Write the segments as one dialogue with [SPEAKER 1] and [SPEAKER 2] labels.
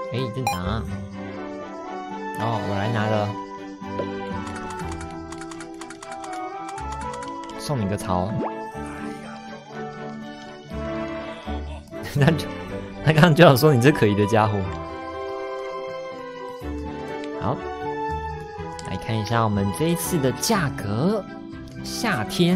[SPEAKER 1] 哎，镇长，哦，我来拿了，送你个槽。他刚刚就想说你这可疑的家伙。好，来看一下我们这一次的价格，夏天，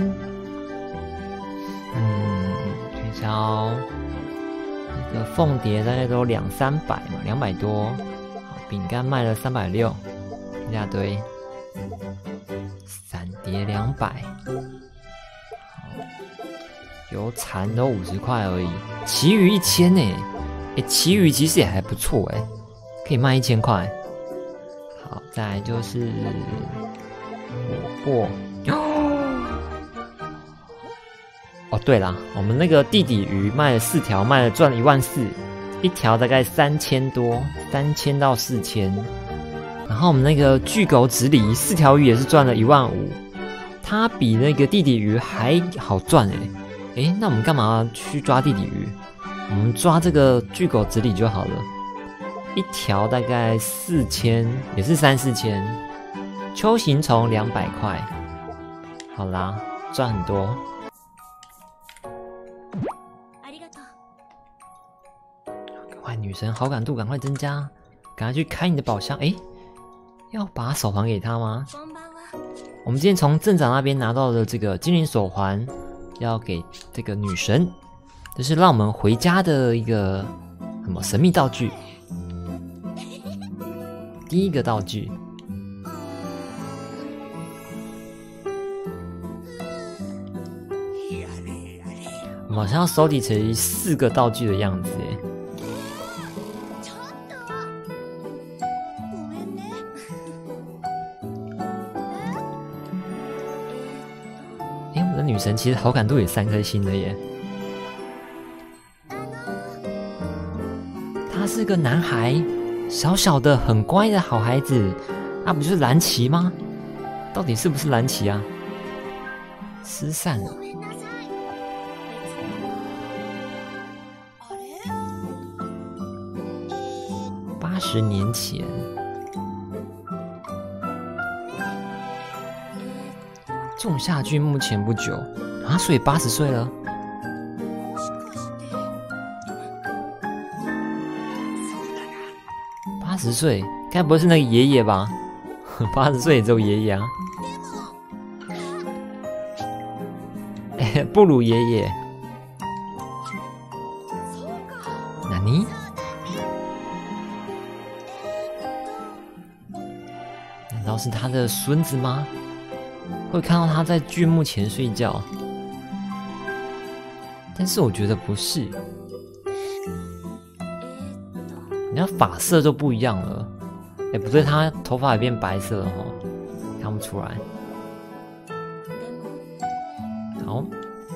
[SPEAKER 1] 看一下哦。这个凤蝶大概都200-300嘛，200多。好，饼干卖了360，一大堆。散碟200，好，有蚕都50块而已。旗鱼1000呢，旗鱼其实也还不错哎，可以卖1000块。好，再来就是火锅。哦，对啦，我们那个地底鱼卖了4条，卖了赚了14000，一条大概3000多，3000到4000。然后我们那个巨狗直鲤4条鱼也是赚了15000，它比那个地底鱼还好赚哎，那我们干嘛去抓地底鱼？我们抓这个巨狗直鲤就好了，一条大概4000，也是3-4000。秋行虫200块，好啦，赚很多。快，女神好感度赶快增加，赶快去开你的宝箱。哎，要把手环给她吗？我们今天从镇长那边拿到的这个精灵手环，要给这个女神，这是让我们回家的一个什么神秘道具。第一个道具，我们好像要收集成4个道具的样子耶。我的女神其实好感度也3颗星了耶。他是个男孩，小小的很乖的好孩子。不就是蓝旗吗？到底是不是蓝旗啊？失散了。80年前，仲夏君目前不久所以80岁了。80岁，该不会是那个爷爷吧？80岁也只有爷爷啊。不如爷爷。哪尼？难道是他的孙子吗？会看到他在剧幕前睡觉，但是我觉得不是。你看发色都不一样了，不对，他头发也变白色了看不出来。好，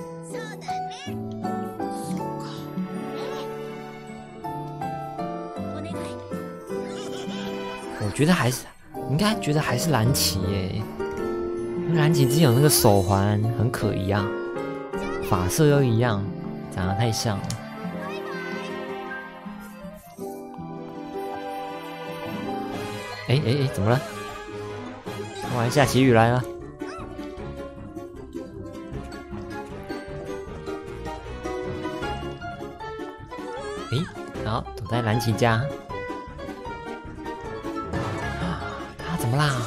[SPEAKER 1] 我觉得应该觉得还是蓝旗耶。蓝旗之前有那个手环很可疑啊，发色又一样，长得太像了。怎么了？玩一下奇雨来了。好，躲在蓝旗家。他怎么啦？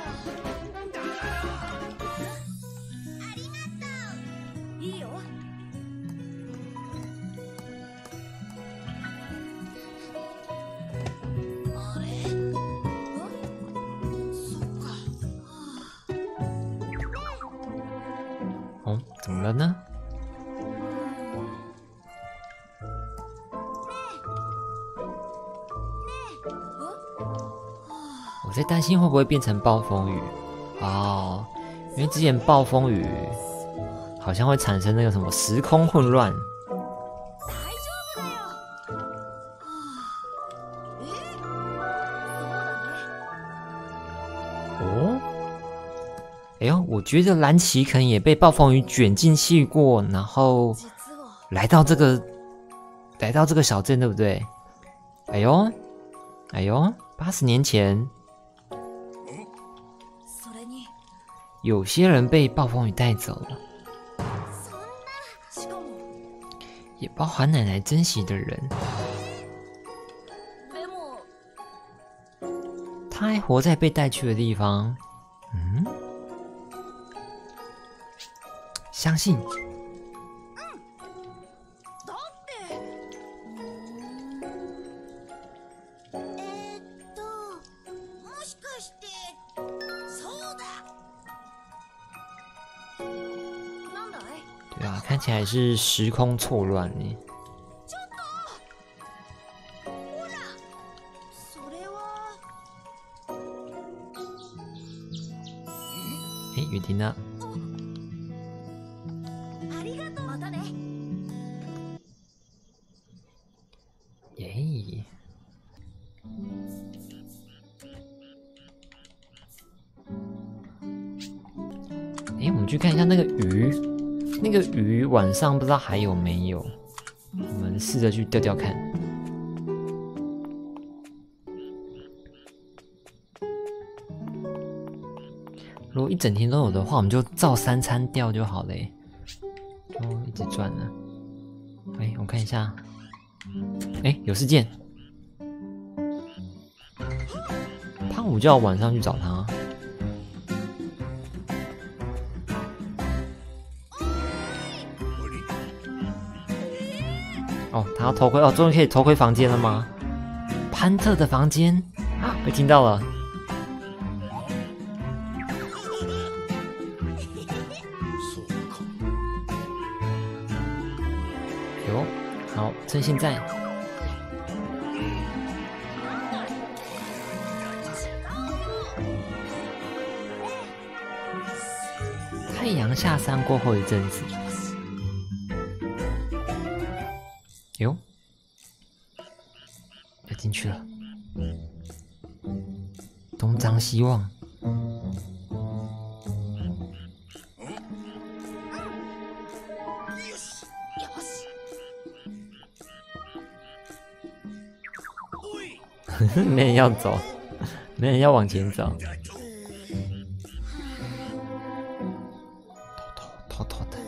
[SPEAKER 1] 怎么了呢？我在担心会不会变成暴风雨因为之前暴风雨好像会产生那个什么时空混乱。我觉得蓝旗可能也被暴风雨卷进去过，然后来到这个小镇，对不对？ 哎呦，80年前，有些人被暴风雨带走了，也包含奶奶珍惜的人。他还活在被带去的地方。嗯，相信。对啊，看起来是时空错乱呢。哎，雨婷呢？耶！哎，我们去看一下那个鱼。那个鱼晚上不知道还有没有，我们试着去钓钓看。如果一整天都有的话，我们就照3餐钓就好了，就一直转了。哎，我看一下，哎，有事件，胖虎叫我晚上去找他。哦，他要偷窥哦，终于可以偷窥房间了吗？潘特的房间啊，被听到了。有，好，趁现在。太阳下山过后一阵子。哟，要进去了，东张西望。没人要走，没人要往前走。偷偷的。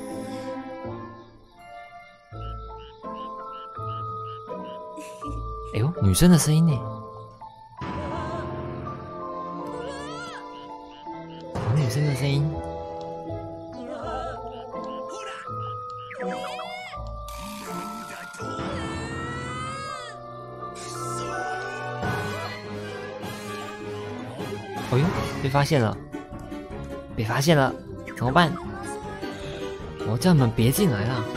[SPEAKER 1] 哎呦，女生的声音呢？有女生的声音。哎呦，被发现了！被发现了，怎么办？我叫你们别进来了。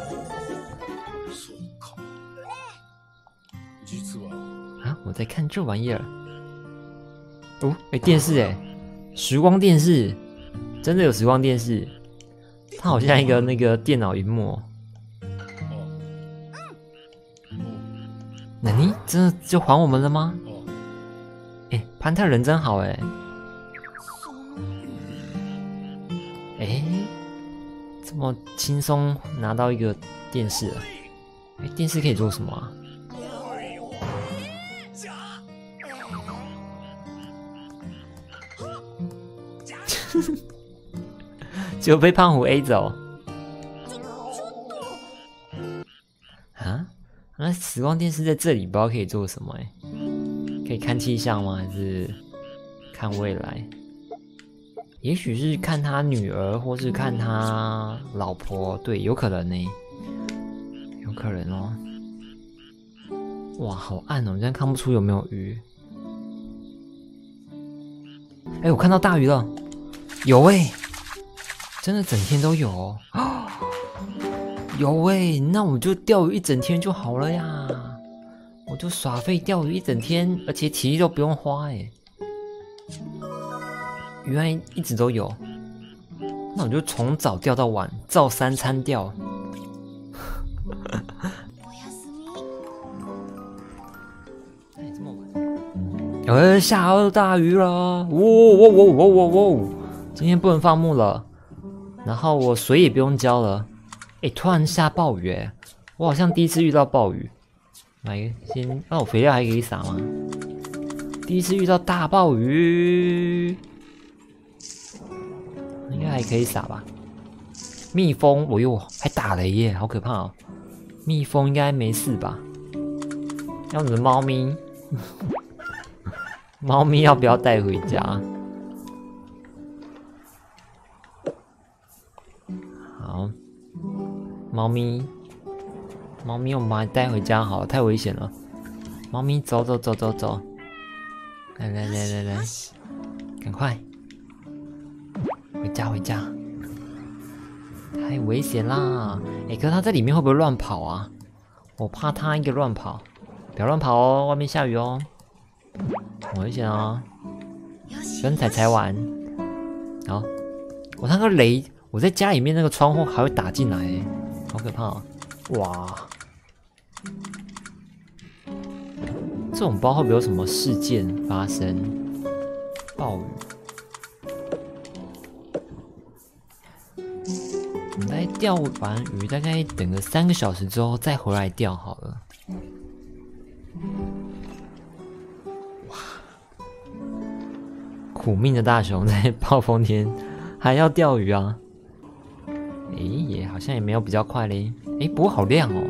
[SPEAKER 1] 啊，我在看这玩意儿。哦，哎，电视哎，时光电视，真的有时光电视。它好像一个那个电脑萤幕。那你真的就还我们了吗？哎，潘特人真好哎。哎，这么轻松拿到一个电视了。哎，电视可以做什么啊？就被胖虎 A 走。啊？那时光电视在这里不知道可以做什么哎？可以看气象吗？还是看未来？也许是看他女儿，或是看他老婆。对，有可能呢，有可能哦。哇，好暗哦，这样看不出有没有鱼。哎，我看到大鱼了，有哎，真的整天都有哦。有哎，那我就钓鱼一整天就好了呀。我就耍废钓鱼一整天，而且体力都不用花哎。原来一直都有，那我就从早钓到晚，照3餐钓。哎，这么晚，下大雨了！喔！今天不能放牧了，然后我水也不用浇了。哎，突然下暴雨，我好像第一次遇到暴雨。来，先，那我肥料还可以撒吗？ 第一次遇到大暴雨，应该还可以撒吧。蜜蜂，哦呦，还打雷耶，好可怕哦！蜜蜂应该没事吧？要你的猫咪，猫咪要不要带回家？好，猫咪，我们把它带回家好了，太危险了。猫咪，走，来，赶快回家，太危险啦！可是它在里面会不会乱跑啊？我怕它一个乱跑，不要乱跑哦，外面下雨哦，很危险哦。跟彩彩玩，好，我那个雷，我在家里面那个窗户还会打进来，好可怕哦！哇，这种不知道会不会有什么事件发生？暴雨。我们大概钓完鱼，大概等个3个小时之后再回来钓好了。哇！苦命的大熊在暴风天还要钓鱼啊！也好像也没有比较快嘞。不过好亮哦。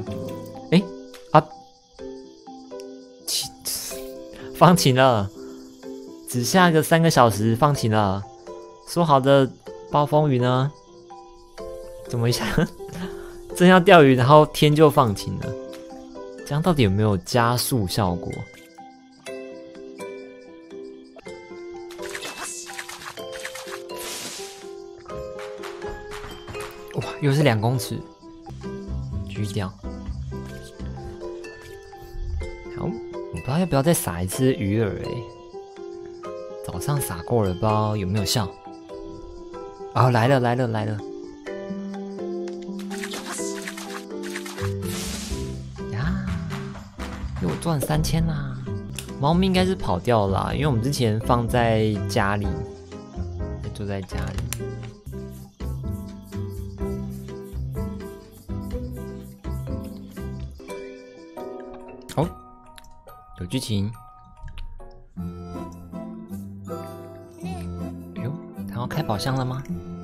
[SPEAKER 1] 放晴了，只下个3个小时放晴了。说好的暴风雨呢？怎么一下正要钓鱼，然后天就放晴了？这样到底有没有加速效果？哇，又是2公尺，继续钓。好，我不知道要不要再撒一次鱼饵早上撒过了，不知道有没有效。来了！又赚3000啦！猫咪应该是跑掉了啦，因为我们之前放在家里，就在家里。哦，有剧情。他要开宝箱了吗？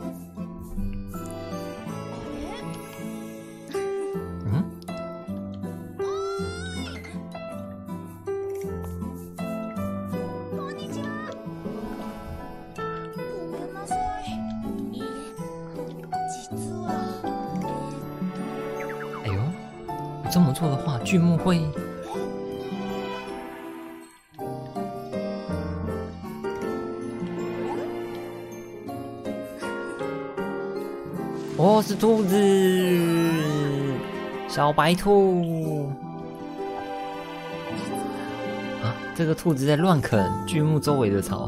[SPEAKER 1] 这么做的话，巨木会是兔子，小白兔啊！这个兔子在乱啃巨木周围的草。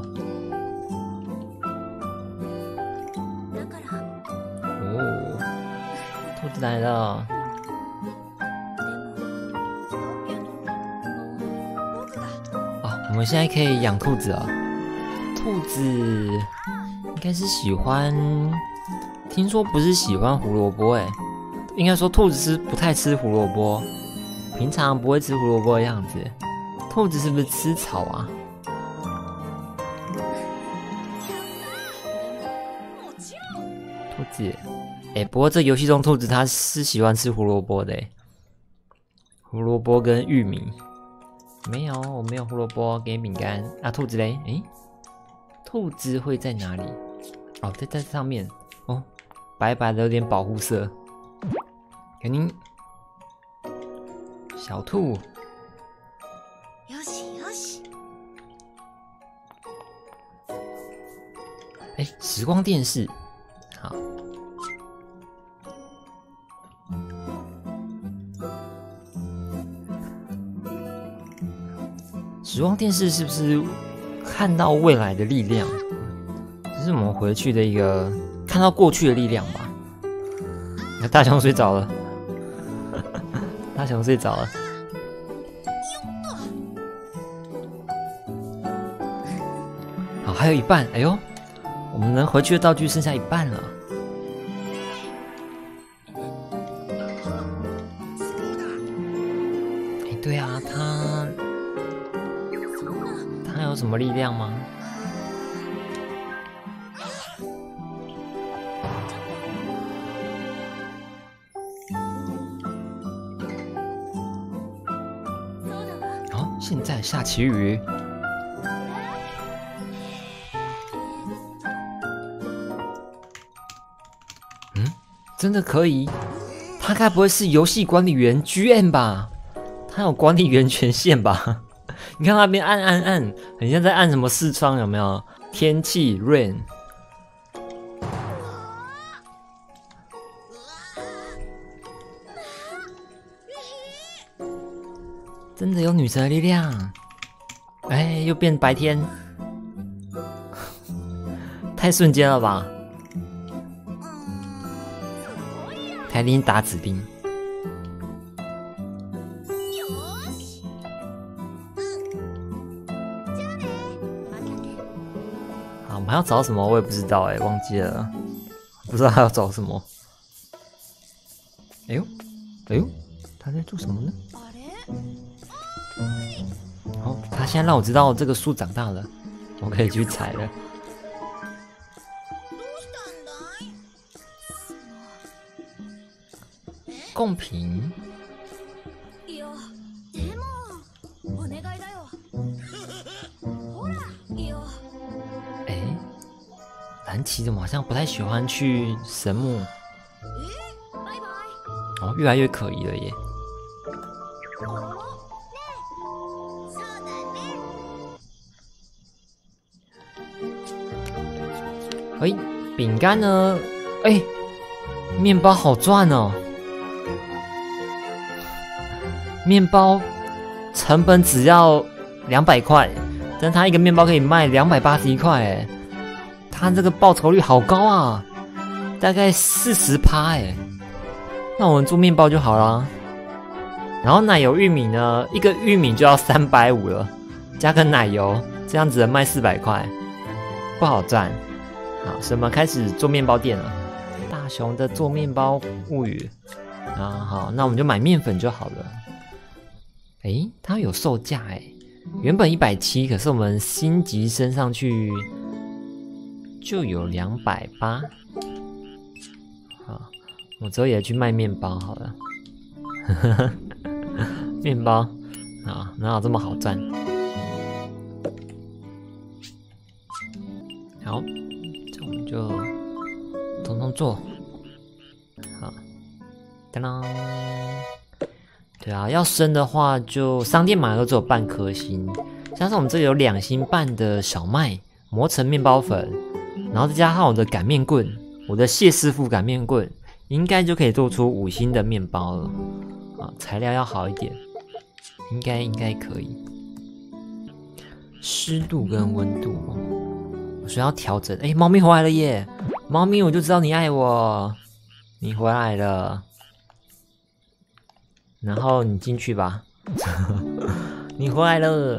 [SPEAKER 1] 兔子来了。我们现在可以养兔子了。兔子应该是喜欢，听说不是喜欢胡萝卜应该说兔子是不太吃胡萝卜，平常不会吃胡萝卜的样子。兔子是不是吃草啊？兔子，不过这游戏中兔子它是喜欢吃胡萝卜的胡萝卜跟玉米。没有，我没有胡萝卜，给你饼干啊！兔子嘞？兔子会在哪里？在这上面白白的有点保护色。给您，小兔。时光电视，好。时光电视是不是看到未来的力量？这是我们回去的一个看到过去的力量吧？大熊睡着了，大熊睡着了。好，还有一半，我们能回去的道具剩下一半了。对啊，他有有什么力量吗？现在下起雨，真的可以？他该不会是游戏管理员 GM 吧？他有管理员权限吧？你看那边按，很像在按什么视窗，有没有？天气 rain。真的有女神的力量，哎，又变白天，太瞬间了吧？台铃打指令，好，我们还要找什么？我也不知道，哎，忘记了，不知道还要找什么。哎呦，他在做什么呢？哦，他现在让我知道这个树长大了，我可以去采了。贡品。哎，蓝旗怎么好像不太喜欢去神木？哦，越来越可疑了耶。哎，饼干呢？哎，面包好赚哦！面包成本只要200块，但它一个面包可以卖281块，哎，它这个报酬率好高啊，大概40%哎。那我们做面包就好啦。然后奶油玉米呢，一个玉米就要350了，加个奶油，这样子能卖400块，不好赚。好，所以我们开始做面包店了。大雄的做面包物语啊，好，那我们就买面粉就好了。诶，它有售价诶，原本170，可是我们星级升上去就有280。好，我之后也去卖面包好了。面包啊，哪有这么好赚？好。就通通做好，当当。对啊，要升的话，就商店买都只有半颗星。像是我们这里有2星半的小麦磨成面包粉，然后再加上我的擀面棍，我的谢师傅擀面棍，应该就可以做出5星的面包了。啊，材料要好一点，应该可以。湿度跟温度。所以要调整。哎，猫咪回来了耶！猫咪，我就知道你爱我，你回来了。然后你进去吧。你回来了。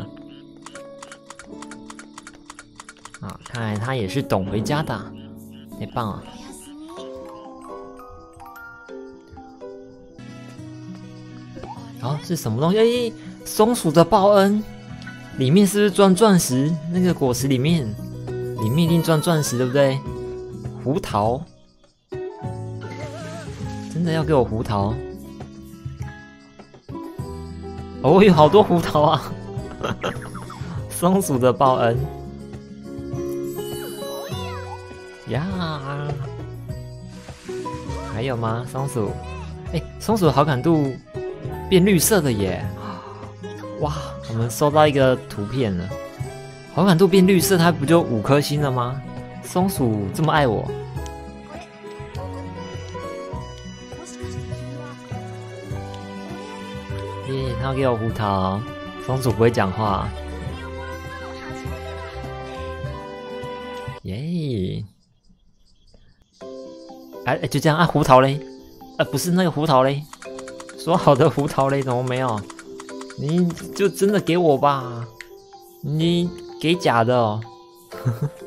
[SPEAKER 1] 啊，看来他也是懂回家的，太棒了。哦，是什么东西？哎，松鼠的报恩，里面是不是装钻石？那个果实里面一定装钻石，对不对？胡桃，真的要给我胡桃？哦，有好多胡桃啊！松鼠的报恩呀，还有吗？松鼠，哎，松鼠的好感度变绿色的耶！哇，我们收到一个图片了。好感度变绿色，它不就5颗星了吗？松鼠这么爱我，耶！它要给我胡桃，松鼠不会讲话，耶！哎，就这样啊，胡桃嘞？不是那个胡桃嘞？说好的胡桃嘞，怎么没有？你就真的给我吧，你。给假的哦。